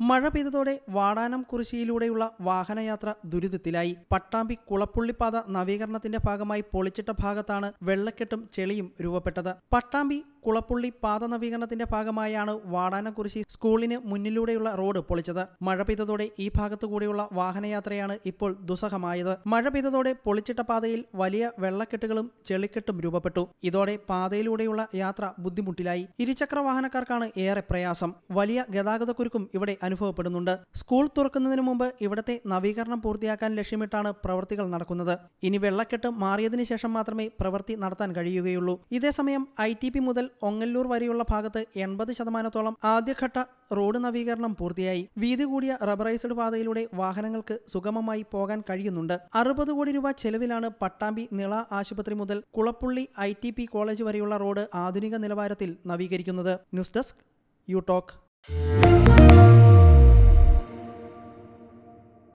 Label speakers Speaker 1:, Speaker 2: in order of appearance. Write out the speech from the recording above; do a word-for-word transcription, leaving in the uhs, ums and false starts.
Speaker 1: മഴ പെയ്തതോടെ വാടാനം കുറിശ്ശിയിലൂടെയുള്ള വാഹനയാത്ര ദുരിതത്തിലായി. പട്ടാമ്പി കുളപ്പുള്ളിപ്പാത നവീകരണത്തിന്റെ ഭാഗമായി പൊളിച്ചിട്ട ഭാഗത്താണ് വെള്ളക്കെട്ടും ചെളിയും രൂപപ്പെട്ടത്. പട്ടാമ്പി കുളപ്പുള്ളി പാത നവീകരണത്തിന്റെ ഭാഗമായാണ് വാടാനം കുറിശ്ശി സ്കൂളിന് മുന്നിലൂടെയുള്ള റോഡ് പൊളിച്ചത്. മഴ പെയ്തതോടെ ഈ ഭാഗത്തുകൂടെയുള്ള വാഹനയാത്രയാണ് ഇപ്പോൾ ദുസ്സഹമായത്. മഴ പെയ്തതോടെ പൊളിച്ചിട്ട പാതയിൽ വലിയ വെള്ളക്കെട്ടുകളും ചെളിക്കെട്ടും രൂപപ്പെട്ടു. ഇതോടെ പാതയിലൂടെയുള്ള യാത്ര ബുദ്ധിമുട്ടിലായി. ഇരുചക്ര വാഹനക്കാർക്കാണ് ഏറെ പ്രയാസം. വലിയ ഗതാഗതക്കുരുക്കും ഇവിടെ അനുഭവപ്പെടുന്നുണ്ട്. സ്കൂൾ തുറക്കുന്നതിന് മുമ്പ് ഇവിടത്തെ നവീകരണം പൂർത്തിയാക്കാൻ ലക്ഷ്യമിട്ടാണ് പ്രവൃത്തികൾ നടക്കുന്നത്. ഇനി വെള്ളക്കെട്ട് മാറിയതിനു ശേഷം മാത്രമേ പ്രവൃത്തി നടത്താൻ കഴിയുകയുള്ളൂ. ഇതേസമയം ഐ ടി പി മുതൽ ഒങ്ങല്ലൂർ വരെയുള്ള ഭാഗത്ത് എൺപത് ശതമാനത്തോളം ആദ്യഘട്ട റോഡ് നവീകരണം പൂർത്തിയായി. വീതി കൂടിയ റബ്ബറൈസ്ഡ് പാതയിലൂടെ വാഹനങ്ങൾക്ക് സുഗമമായി പോകാൻ കഴിയുന്നുണ്ട്. അറുപത് കോടി രൂപ ചെലവിലാണ് പട്ടാമ്പി നിള ആശുപത്രി മുതൽ Kulappully I T P college വരെയുള്ള റോഡ് ആധുനിക നിലവാരത്തിൽ നവീകരിക്കുന്നത്. News desk U talk.